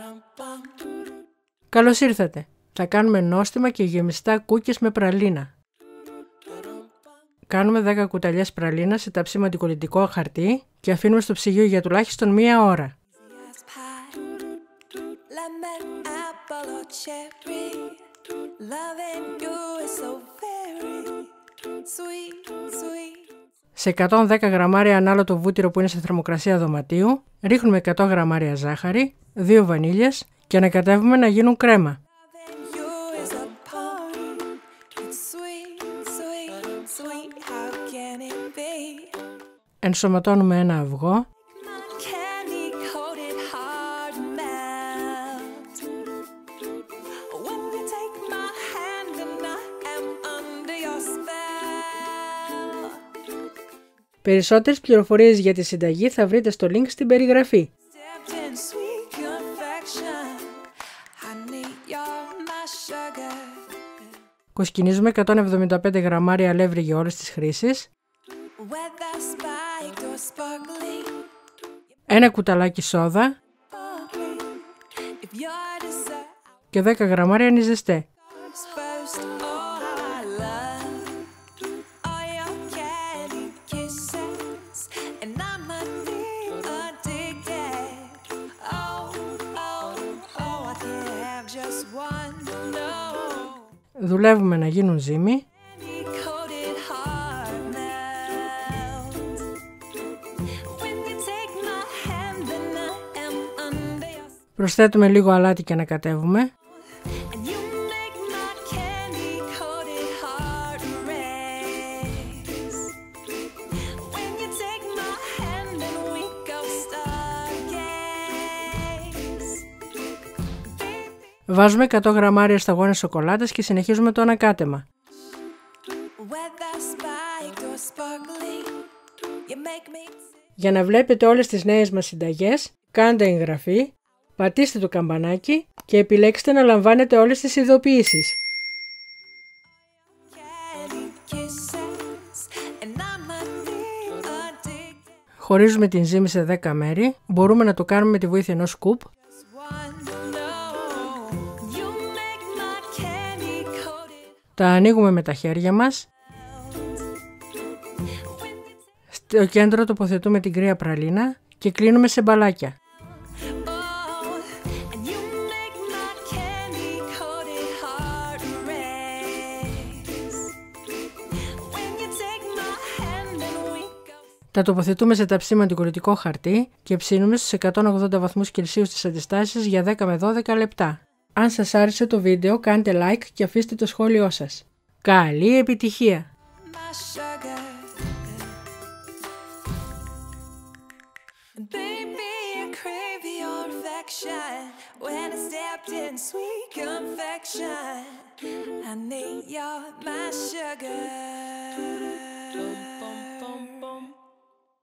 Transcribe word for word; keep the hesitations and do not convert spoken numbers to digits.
Καλώς ήρθατε. Θα κάνουμε νόστιμα και γεμιστά κούκκες με πραλίνα. Κάνουμε δέκα κουταλιές πραλίνα σε ταψίμα αντικολλητικό χαρτί και αφήνουμε στο ψυγείο για τουλάχιστον μία ώρα. Σε εκατόν δέκα γραμμάρια ανάλωτο βούτυρο που είναι σε θερμοκρασία δωματίου, ρίχνουμε εκατό γραμμάρια ζάχαρη, δύο βανίλιες και ανακατεύουμε να γίνουν κρέμα. Ενσωματώνουμε ένα αυγό. Περισσότερες πληροφορίες για τη συνταγή θα βρείτε στο link στην περιγραφή. Κοσκινίζουμε εκατόν εβδομήντα πέντε γραμμάρια αλεύρι για όλες τις χρήσεις. Ένα κουταλάκι σόδα και δέκα γραμμάρια νιζεστέ. Δουλεύουμε να γίνουν ζύμη. Προσθέτουμε λίγο αλάτι και ανακατεύουμε. Βάζουμε εκατό γραμμάρια σταγόνες σοκολάτας και συνεχίζουμε το ανακάτεμα. Για να βλέπετε όλες τις νέες μας συνταγές, κάντε εγγραφή, πατήστε το καμπανάκι και επιλέξτε να λαμβάνετε όλες τις ειδοποιήσεις. Χωρίζουμε την ζύμη σε δέκα μέρη, μπορούμε να το κάνουμε με τη βοήθεια ενός σκουπ. Τα ανοίγουμε με τα χέρια μας. Στο κέντρο τοποθετούμε την κρύα πραλίνα και κλείνουμε σε μπαλάκια. Τα τοποθετούμε σε ταψίμα αντικολλητικό χαρτί και ψήνουμε στους εκατόν ογδόντα βαθμούς Κελσίου στις αντιστάσεις για δέκα με δώδεκα λεπτά. Αν σας άρεσε το βίντεο, κάντε like και αφήστε το σχόλιο σας. Καλή επιτυχία! I need your, my sugar.